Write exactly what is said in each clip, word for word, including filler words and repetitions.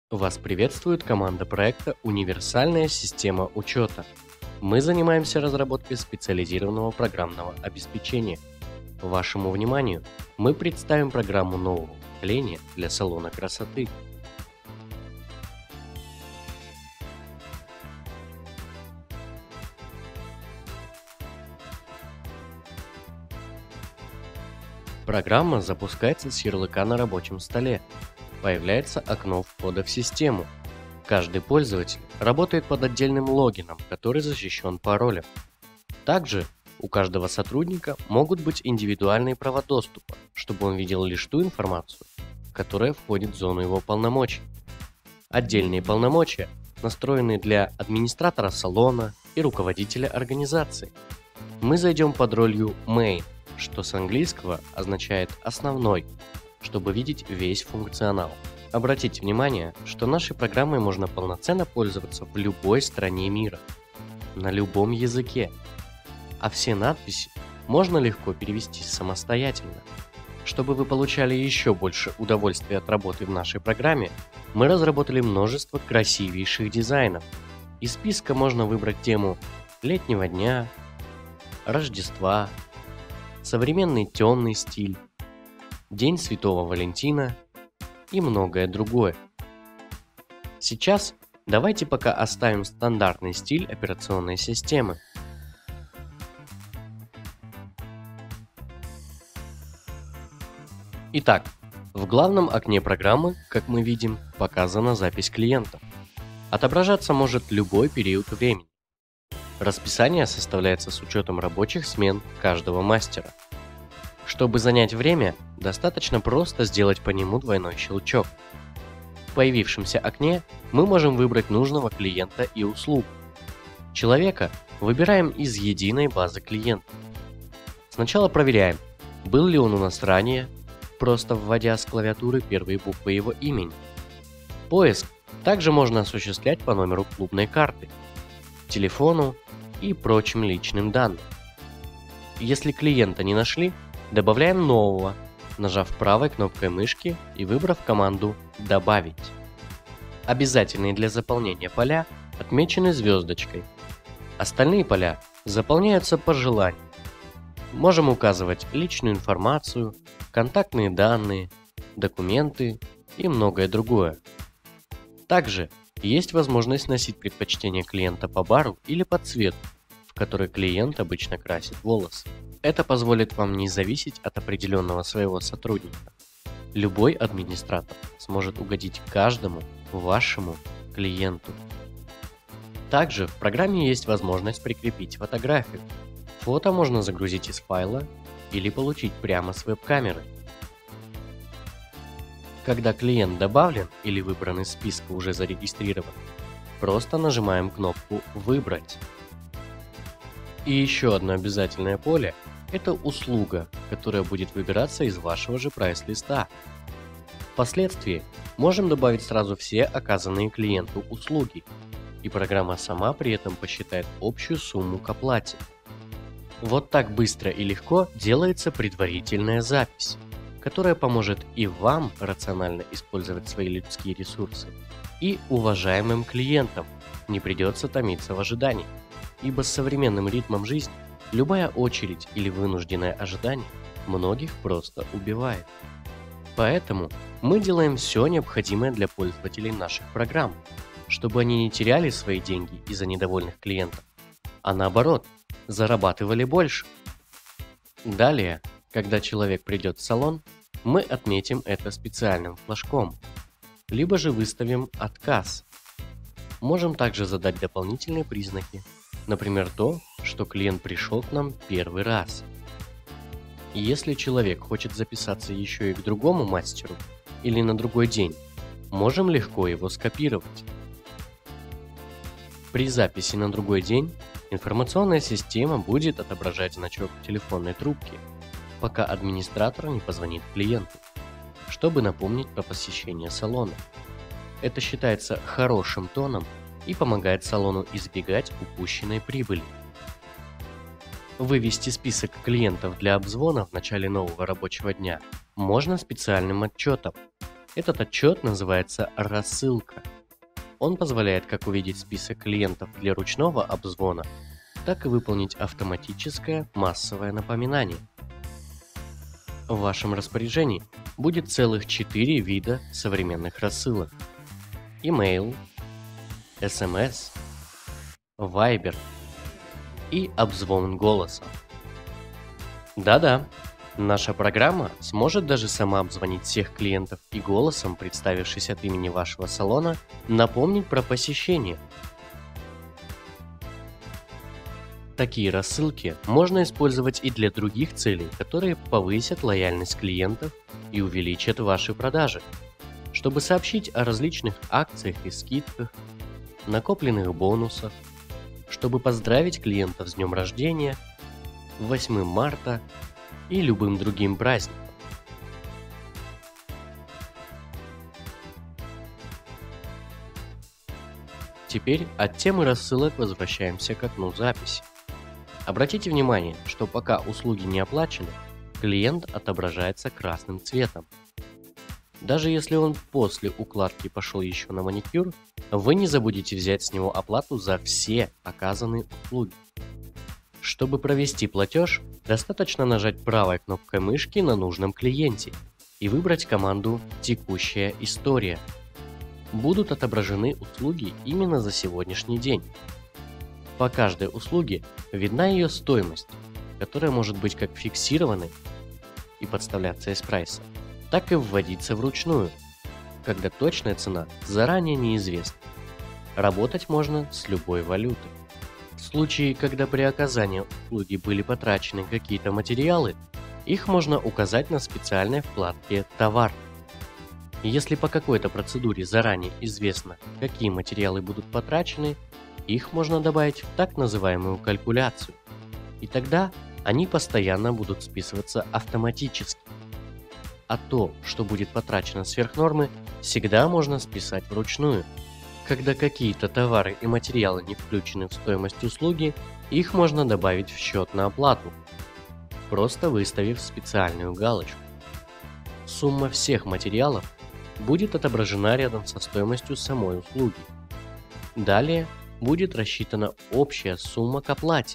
Вас приветствует команда проекта «Универсальная система учета». Мы занимаемся разработкой специализированного программного обеспечения. Вашему вниманию мы представим программу нового поколения для салона красоты. Программа запускается с ярлыка на рабочем столе. Появляется окно входа в систему. Каждый пользователь работает под отдельным логином, который защищен паролем. Также у каждого сотрудника могут быть индивидуальные права доступа, чтобы он видел лишь ту информацию, которая входит в зону его полномочий. Отдельные полномочия настроены для администратора салона и руководителя организации. Мы зайдем под ролью Main, что с английского означает «основной», чтобы видеть весь функционал. Обратите внимание, что нашей программой можно полноценно пользоваться в любой стране мира, на любом языке, а все надписи можно легко перевести самостоятельно. Чтобы вы получали еще больше удовольствия от работы в нашей программе, мы разработали множество красивейших дизайнов. Из списка можно выбрать тему летнего дня, Рождества, современный темный стиль, День Святого Валентина и многое другое. Сейчас давайте пока оставим стандартный стиль операционной системы. Итак, в главном окне программы, как мы видим, показана запись клиента. Отображаться может любой период времени. Расписание составляется с учетом рабочих смен каждого мастера. Чтобы занять время, достаточно просто сделать по нему двойной щелчок. В появившемся окне мы можем выбрать нужного клиента и услугу. Человека выбираем из единой базы клиентов. Сначала проверяем, был ли он у нас ранее, просто вводя с клавиатуры первые буквы его имени. Поиск также можно осуществлять по номеру клубной карты, телефону и прочим личным данным. Если клиента не нашли, добавляем нового, нажав правой кнопкой мышки и выбрав команду «Добавить». Обязательные для заполнения поля отмечены звездочкой. Остальные поля заполняются по желанию. Можем указывать личную информацию, контактные данные, документы и многое другое. Также есть возможность носить предпочтение клиента по бару или по цвету, в который клиент обычно красит волосы. Это позволит вам не зависеть от определенного своего сотрудника. Любой администратор сможет угодить каждому вашему клиенту. Также в программе есть возможность прикрепить фотографию. Фото можно загрузить из файла или получить прямо с веб-камеры. Когда клиент добавлен или выбран из списка уже зарегистрирован, просто нажимаем кнопку «Выбрать». И еще одно обязательное поле – это услуга, которая будет выбираться из вашего же прайс-листа. Впоследствии можем добавить сразу все оказанные клиенту услуги, и программа сама при этом посчитает общую сумму к оплате. Вот так быстро и легко делается предварительная запись, которая поможет и вам рационально использовать свои людские ресурсы, и уважаемым клиентам не придется томиться в ожидании. Ибо с современным ритмом жизни любая очередь или вынужденное ожидание многих просто убивает. Поэтому мы делаем все необходимое для пользователей наших программ, чтобы они не теряли свои деньги из-за недовольных клиентов, а наоборот, зарабатывали больше. Далее, когда человек придет в салон, мы отметим это специальным флажком, либо же выставим отказ. Можем также задать дополнительные признаки. Например, то, что клиент пришел к нам первый раз. Если человек хочет записаться еще и к другому мастеру или на другой день, можем легко его скопировать. При записи на другой день информационная система будет отображать значок телефонной трубки, пока администратор не позвонит клиенту, чтобы напомнить про посещение салона. Это считается хорошим тоном и помогает салону избегать упущенной прибыли. Вывести список клиентов для обзвона в начале нового рабочего дня можно специальным отчетом. Этот отчет называется рассылка. Он позволяет как увидеть список клиентов для ручного обзвона, так и выполнить автоматическое массовое напоминание. В вашем распоряжении будет целых четыре вида современных рассылок: email, эс эм эс, Viber и обзвон голосом. Да-да, наша программа сможет даже сама обзвонить всех клиентов и голосом, представившись от имени вашего салона, напомнить про посещение. Такие рассылки можно использовать и для других целей, которые повысят лояльность клиентов и увеличат ваши продажи, чтобы сообщить о различных акциях и скидках, накопленных бонусах, чтобы поздравить клиентов с днем рождения, восьмым марта и любым другим праздником. Теперь от темы рассылок возвращаемся к окну записи. Обратите внимание, что пока услуги не оплачены, клиент отображается красным цветом. Даже если он после укладки пошел еще на маникюр, вы не забудете взять с него оплату за все оказанные услуги. Чтобы провести платеж, достаточно нажать правой кнопкой мышки на нужном клиенте и выбрать команду «Текущая история». Будут отображены услуги именно за сегодняшний день. По каждой услуге видна ее стоимость, которая может быть как фиксированной и подставляться из прайса, так и вводиться вручную, когда точная цена заранее неизвестна. Работать можно с любой валютой. В случае, когда при оказании услуги были потрачены какие-то материалы, их можно указать на специальной вкладке «Товар». Если по какой-то процедуре заранее известно, какие материалы будут потрачены, их можно добавить в так называемую калькуляцию, и тогда они постоянно будут списываться автоматически. А то, что будет потрачено сверх нормы, всегда можно списать вручную. Когда какие-то товары и материалы не включены в стоимость услуги, их можно добавить в счет на оплату, просто выставив специальную галочку. Сумма всех материалов будет отображена рядом со стоимостью самой услуги. Далее будет рассчитана общая сумма к оплате.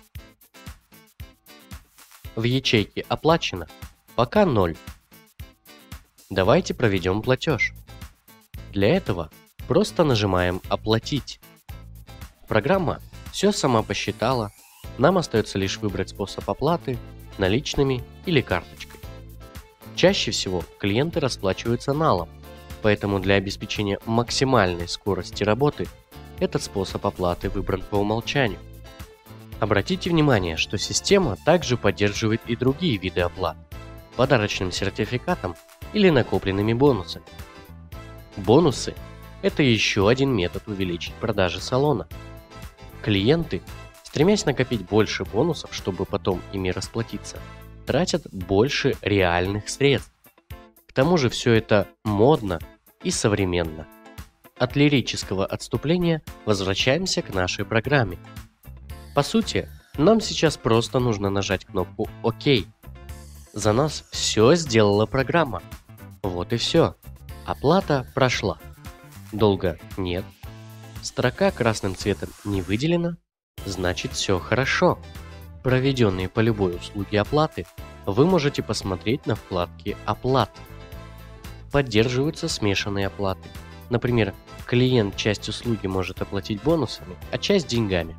В ячейке «Оплачено» пока ноль. Давайте проведем платеж. Для этого просто нажимаем «Оплатить». Программа все сама посчитала, нам остается лишь выбрать способ оплаты – наличными или карточкой. Чаще всего клиенты расплачиваются налом, поэтому для обеспечения максимальной скорости работы этот способ оплаты выбран по умолчанию. Обратите внимание, что система также поддерживает и другие виды оплат – подарочным сертификатом или накопленными бонусами. Бонусы – это еще один метод увеличить продажи салона. Клиенты, стремясь накопить больше бонусов, чтобы потом ими расплатиться, тратят больше реальных средств. К тому же все это модно и современно. От лирического отступления возвращаемся к нашей программе. По сути, нам сейчас просто нужно нажать кнопку «Ок». За нас все сделала программа. Вот и все. Оплата прошла. Долго нет. Строка красным цветом не выделена. Значит, все хорошо. Проведенные по любой услуге оплаты вы можете посмотреть на вкладке «Оплат». Поддерживаются смешанные оплаты. Например, клиент часть услуги может оплатить бонусами, а часть деньгами.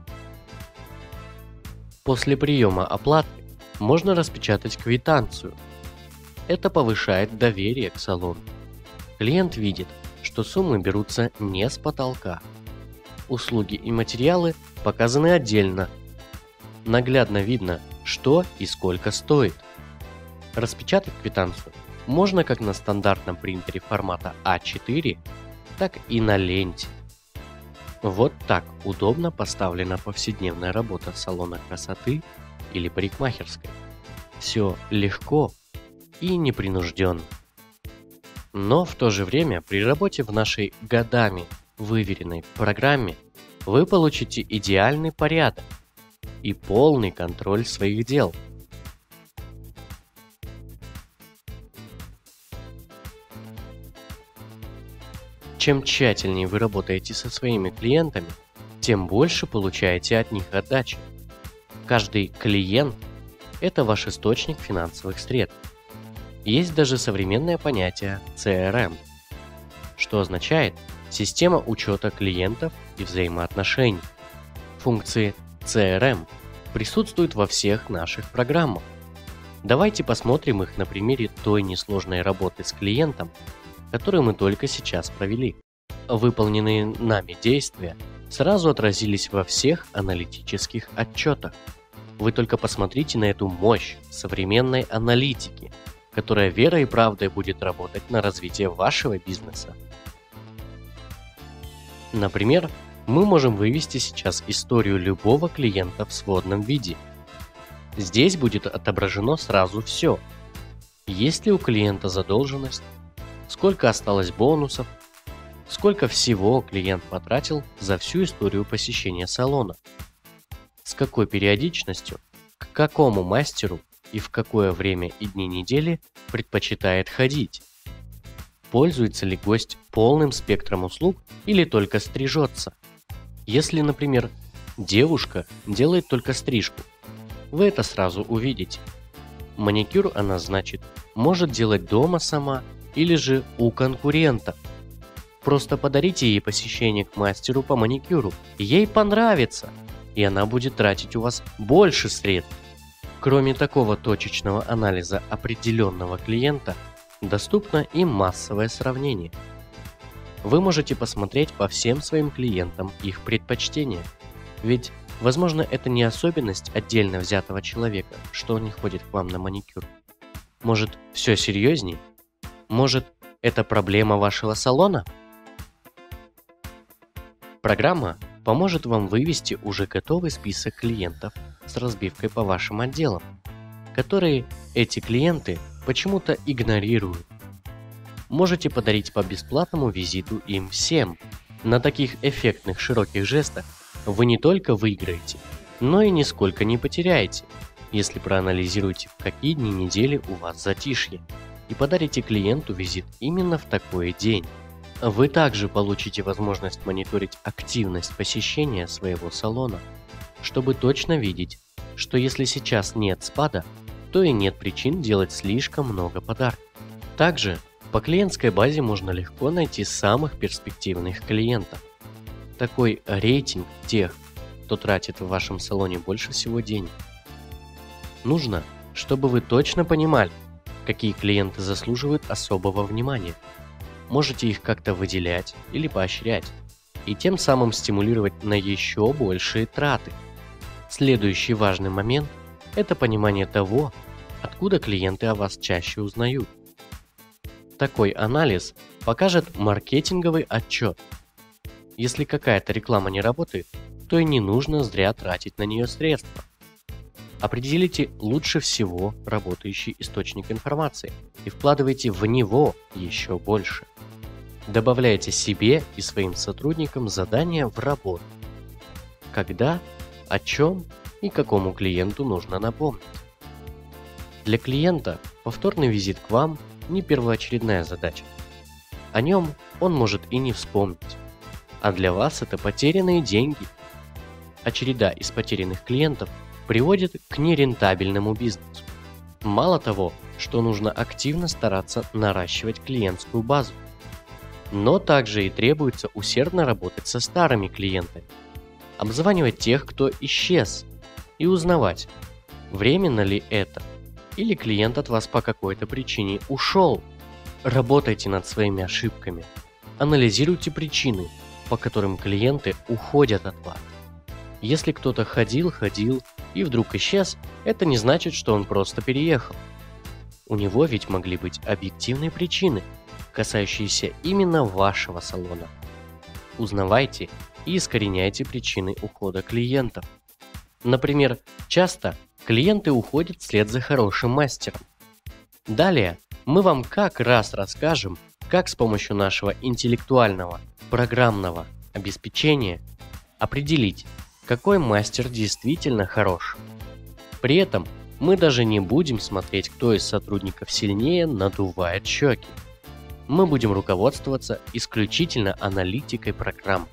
После приема оплаты можно распечатать квитанцию. Это повышает доверие к салону. Клиент видит, что суммы берутся не с потолка. Услуги и материалы показаны отдельно. Наглядно видно, что и сколько стоит. Распечатать квитанцию можно как на стандартном принтере формата а четыре, так и на ленте. Вот так удобно поставлена повседневная работа салона красоты или парикмахерской. Все легко и непринужденно. Но в то же время при работе в нашей годами выверенной программе вы получите идеальный порядок и полный контроль своих дел. Чем тщательнее вы работаете со своими клиентами, тем больше получаете от них отдачи. Каждый клиент – это ваш источник финансовых средств. Есть даже современное понятие си эр эм, что означает система учета клиентов и взаимоотношений. Функции си эр эм присутствуют во всех наших программах. Давайте посмотрим их на примере той несложной работы с клиентом, которую мы только сейчас провели. Выполненные нами действия сразу отразились во всех аналитических отчетах. Вы только посмотрите на эту мощь современной аналитики, которая верой и правдой будет работать на развитие вашего бизнеса. Например, мы можем вывести сейчас историю любого клиента в сводном виде. Здесь будет отображено сразу все. Есть ли у клиента задолженность, сколько осталось бонусов, сколько всего клиент потратил за всю историю посещения салона, с какой периодичностью, к какому мастеру и в какое время и дни недели предпочитает ходить, пользуется ли гость полным спектром услуг или только стрижется. Если, например, девушка делает только стрижку, вы это сразу увидите. Маникюр она, значит, может делать дома сама или же у конкурента. Просто подарите ей посещение к мастеру по маникюру, ей понравится, и она будет тратить у вас больше средств. Кроме такого точечного анализа определенного клиента, доступно и массовое сравнение. Вы можете посмотреть по всем своим клиентам их предпочтения, ведь, возможно, это не особенность отдельно взятого человека, что он не ходит к вам на маникюр. Может, все серьезнее? Может, это проблема вашего салона? Программа поможет вам вывести уже готовый список клиентов с разбивкой по вашим отделам, которые эти клиенты почему-то игнорируют. Можете подарить по бесплатному визиту им всем. На таких эффектных широких жестах вы не только выиграете, но и нисколько не потеряете, если проанализируете, в какие дни недели у вас затишье, и подарите клиенту визит именно в такой день. Вы также получите возможность мониторить активность посещения своего салона, чтобы точно видеть, что если сейчас нет спада, то и нет причин делать слишком много подарков. Также по клиентской базе можно легко найти самых перспективных клиентов. Такой рейтинг тех, кто тратит в вашем салоне больше всего денег. Нужно, чтобы вы точно понимали, какие клиенты заслуживают особого внимания. Можете их как-то выделять или поощрять, и тем самым стимулировать на еще большие траты. Следующий важный момент – это понимание того, откуда клиенты о вас чаще узнают. Такой анализ покажет маркетинговый отчет. Если какая-то реклама не работает, то и не нужно зря тратить на нее средства. Определите лучше всего работающий источник информации и вкладывайте в него еще больше. Добавляйте себе и своим сотрудникам задания в работу. Когда, о чем и какому клиенту нужно напомнить. Для клиента повторный визит к вам не первоочередная задача. О нем он может и не вспомнить. А для вас это потерянные деньги. А череда из потерянных клиентов приводит к нерентабельному бизнесу. Мало того, что нужно активно стараться наращивать клиентскую базу, но также и требуется усердно работать со старыми клиентами, обзванивать тех, кто исчез, и узнавать, временно ли это, или клиент от вас по какой-то причине ушел. Работайте над своими ошибками, анализируйте причины, по которым клиенты уходят от вас. Если кто-то ходил-ходил и вдруг исчез, это не значит, что он просто переехал. У него ведь могли быть объективные причины, касающиеся именно вашего салона. Узнавайте и искореняйте причины ухода клиентов. Например, часто клиенты уходят вслед за хорошим мастером. Далее мы вам как раз расскажем, как с помощью нашего интеллектуального программного обеспечения определить, какой мастер действительно хорош. При этом мы даже не будем смотреть, кто из сотрудников сильнее надувает щеки. мы будем руководствоваться исключительно аналитикой программ.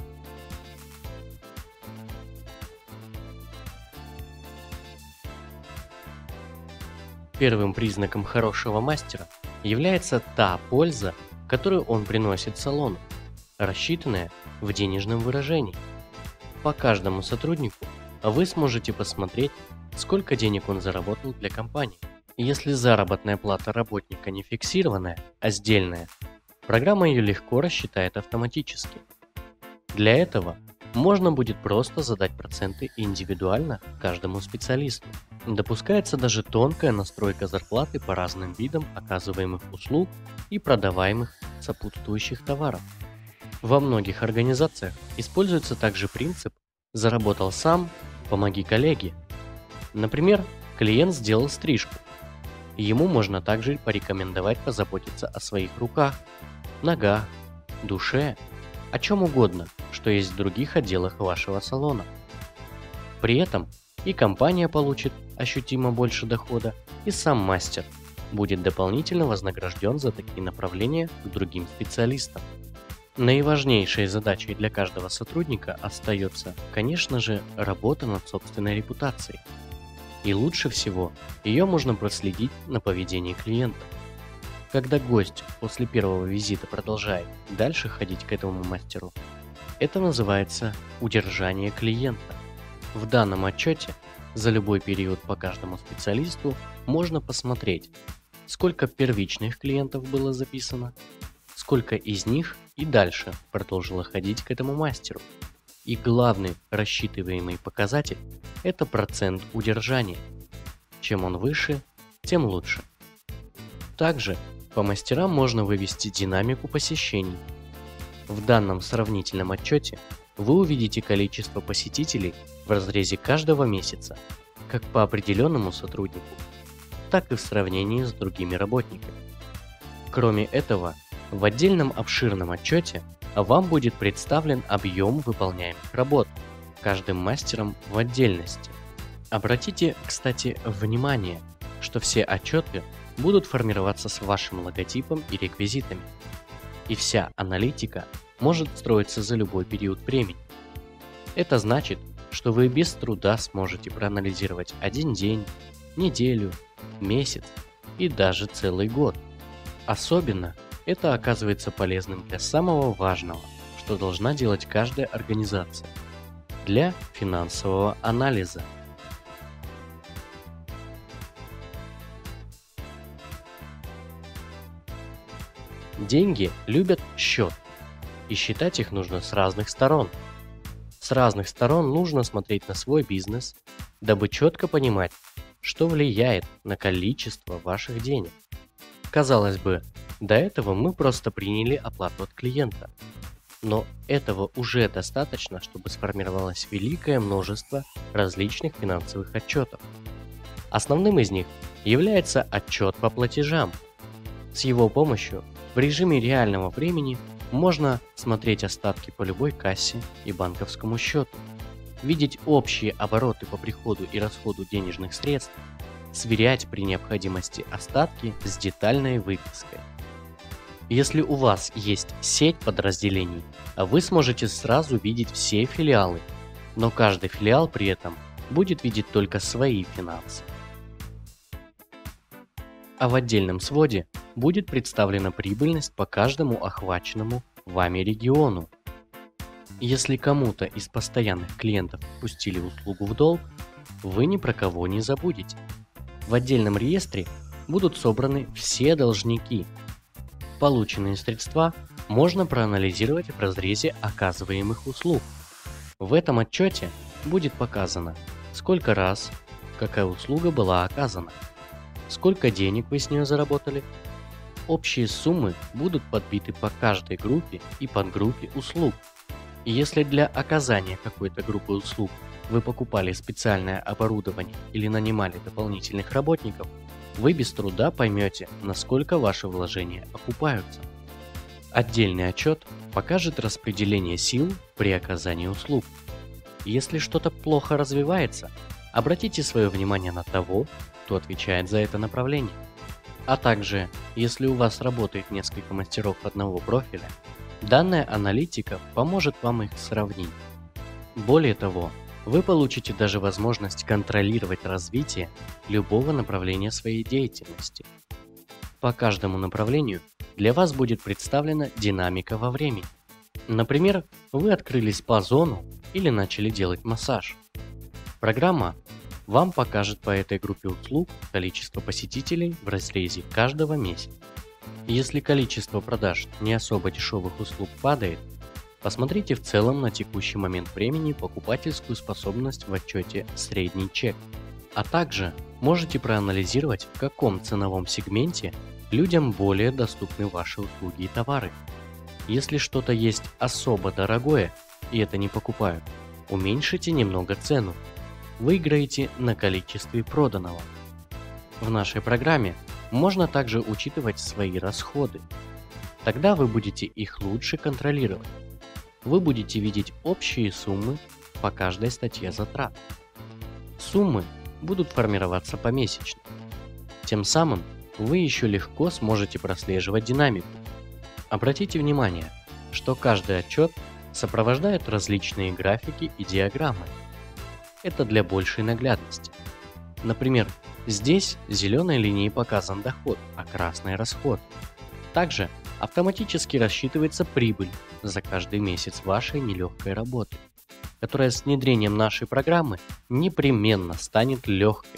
Первым признаком хорошего мастера является та польза, которую он приносит салону, рассчитанная в денежном выражении. По каждому сотруднику вы сможете посмотреть, сколько денег он заработал для компании. Если заработная плата работника не фиксированная, а сдельная, программа ее легко рассчитает автоматически. Для этого можно будет просто задать проценты индивидуально каждому специалисту. Допускается даже тонкая настройка зарплаты по разным видам оказываемых услуг и продаваемых сопутствующих товаров. Во многих организациях используется также принцип «заработал сам, помоги коллеге». Например, клиент сделал стрижку. Ему можно также порекомендовать позаботиться о своих руках, ногах, душе, о чем угодно, что есть в других отделах вашего салона. При этом и компания получит ощутимо больше дохода, и сам мастер будет дополнительно вознагражден за такие направления к другим специалистам. Наиважнейшей задачей для каждого сотрудника остается, конечно же, работа над собственной репутацией. И лучше всего ее можно проследить на поведении клиента. Когда гость после первого визита продолжает дальше ходить к этому мастеру, это называется удержание клиента. В данном отчете за любой период по каждому специалисту можно посмотреть, сколько первичных клиентов было записано, сколько из них и дальше продолжило ходить к этому мастеру. И главный рассчитываемый показатель – это процент удержания. Чем он выше, тем лучше. Также по мастерам можно вывести динамику посещений. В данном сравнительном отчете вы увидите количество посетителей в разрезе каждого месяца, как по определенному сотруднику, так и в сравнении с другими работниками. Кроме этого, в отдельном обширном отчете вам будет представлен объем выполняемых работ, каждым мастером в отдельности. Обратите, кстати, внимание, что все отчеты будут формироваться с вашим логотипом и реквизитами. И вся аналитика может строиться за любой период времени. Это значит, что вы без труда сможете проанализировать один день, неделю, месяц и даже целый год. Особенно это оказывается полезным для самого важного, что должна делать каждая организация – для финансового анализа. Деньги любят счет, и считать их нужно с разных сторон. С разных сторон нужно смотреть на свой бизнес, дабы четко понимать, что влияет на количество ваших денег. Казалось бы, до этого мы просто приняли оплату от клиента. Но этого уже достаточно, чтобы сформировалось великое множество различных финансовых отчетов. Основным из них является отчет по платежам. С его помощью в режиме реального времени можно смотреть остатки по любой кассе и банковскому счету, видеть общие обороты по приходу и расходу денежных средств, сверять при необходимости остатки с детальной выпиской. Если у вас есть сеть подразделений, вы сможете сразу видеть все филиалы, но каждый филиал при этом будет видеть только свои финансы. А в отдельном своде будет представлена прибыльность по каждому охваченному вами региону. Если кому-то из постоянных клиентов пустили услугу в долг, вы ни про кого не забудете. В отдельном реестре будут собраны все должники. Полученные средства можно проанализировать в разрезе оказываемых услуг. В этом отчете будет показано, сколько раз какая услуга была оказана, сколько денег вы с нее заработали. Общие суммы будут подбиты по каждой группе и подгруппе услуг. И если для оказания какой-то группы услуг вы покупали специальное оборудование или нанимали дополнительных работников, вы без труда поймете, насколько ваши вложения окупаются. Отдельный отчет покажет распределение сил при оказании услуг. Если что-то плохо развивается, обратите свое внимание на того, кто отвечает за это направление. А также, если у вас работает несколько мастеров одного профиля, данная аналитика поможет вам их сравнить. Более того, вы получите даже возможность контролировать развитие любого направления своей деятельности. По каждому направлению для вас будет представлена динамика во времени. Например, вы открыли спа-зону или начали делать массаж. Программа вам покажет по этой группе услуг количество посетителей в разрезе каждого месяца. Если количество продаж не особо дешевых услуг падает, посмотрите в целом на текущий момент времени покупательскую способность в отчете «Средний чек». А также можете проанализировать, в каком ценовом сегменте людям более доступны ваши услуги и товары. Если что-то есть особо дорогое и это не покупают, уменьшите немного цену. Выиграете на количестве проданного. В нашей программе можно также учитывать свои расходы. Тогда вы будете их лучше контролировать. Вы будете видеть общие суммы по каждой статье затрат. Суммы будут формироваться помесячно. Тем самым вы еще легко сможете прослеживать динамику. Обратите внимание, что каждый отчет сопровождает различные графики и диаграммы. Это для большей наглядности. Например, здесь зеленой линией показан доход, а красный расход. Также автоматически рассчитывается прибыль за каждый месяц вашей нелегкой работы, которая с внедрением нашей программы непременно станет легкой.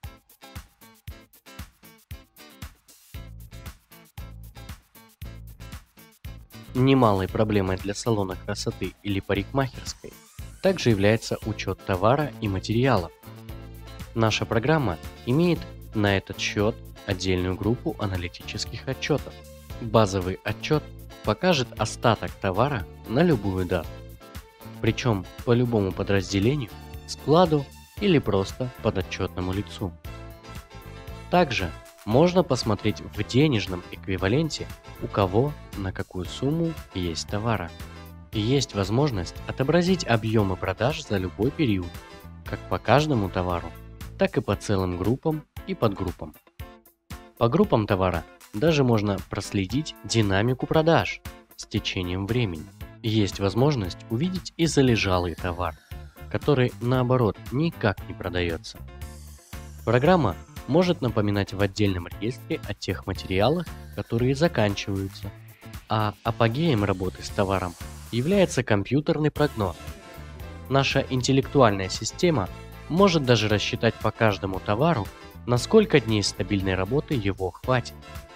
Немалой проблемой для салона красоты или парикмахерской также является учет товара и материалов. Наша программа имеет на этот счет отдельную группу аналитических отчетов. Базовый отчет покажет остаток товара на любую дату, причем по любому подразделению, складу или просто подотчетному лицу. Также можно посмотреть в денежном эквиваленте, у кого на какую сумму есть товара. И есть возможность отобразить объемы продаж за любой период, как по каждому товару, так и по целым группам и подгруппам. По группам товара даже можно проследить динамику продаж с течением времени. Есть возможность увидеть и залежалый товар, который наоборот никак не продается. Программа может напоминать в отдельном реестре о тех материалах, которые заканчиваются, а апогеем работы с товаром является компьютерный прогноз. Наша интеллектуальная система может даже рассчитать по каждому товару, на сколько дней стабильной работы его хватит.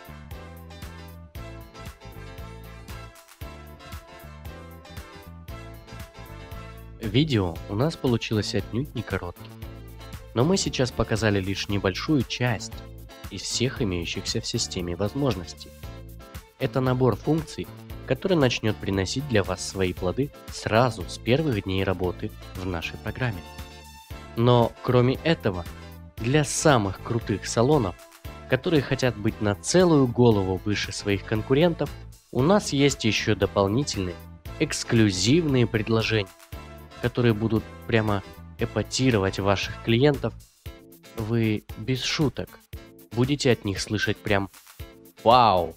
Видео у нас получилось отнюдь не коротким, но мы сейчас показали лишь небольшую часть из всех имеющихся в системе возможностей. Это набор функций, который начнет приносить для вас свои плоды сразу с первых дней работы в нашей программе. Но кроме этого, для самых крутых салонов, которые хотят быть на целую голову выше своих конкурентов, у нас есть еще дополнительные эксклюзивные предложения, которые будут прямо эпатировать ваших клиентов. Вы без шуток будете от них слышать прям «Вау!».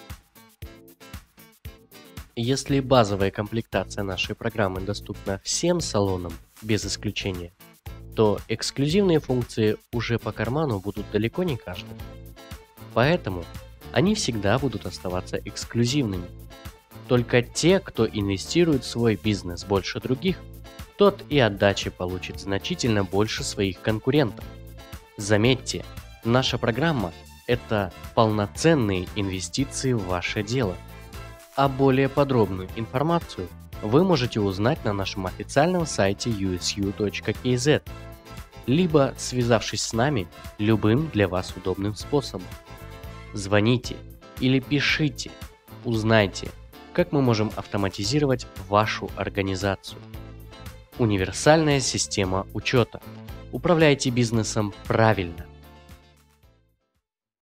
Если базовая комплектация нашей программы доступна всем салонам без исключения, то эксклюзивные функции уже по карману будут далеко не каждому. Поэтому они всегда будут оставаться эксклюзивными. Только те, кто инвестирует в свой бизнес больше других, тот и отдачи получит значительно больше своих конкурентов. Заметьте, наша программа – это полноценные инвестиции в ваше дело. А более подробную информацию вы можете узнать на нашем официальном сайте ю эс ю точка кей зет, либо связавшись с нами любым для вас удобным способом. Звоните или пишите, узнайте, как мы можем автоматизировать вашу организацию. Универсальная система учета. Управляйте бизнесом правильно.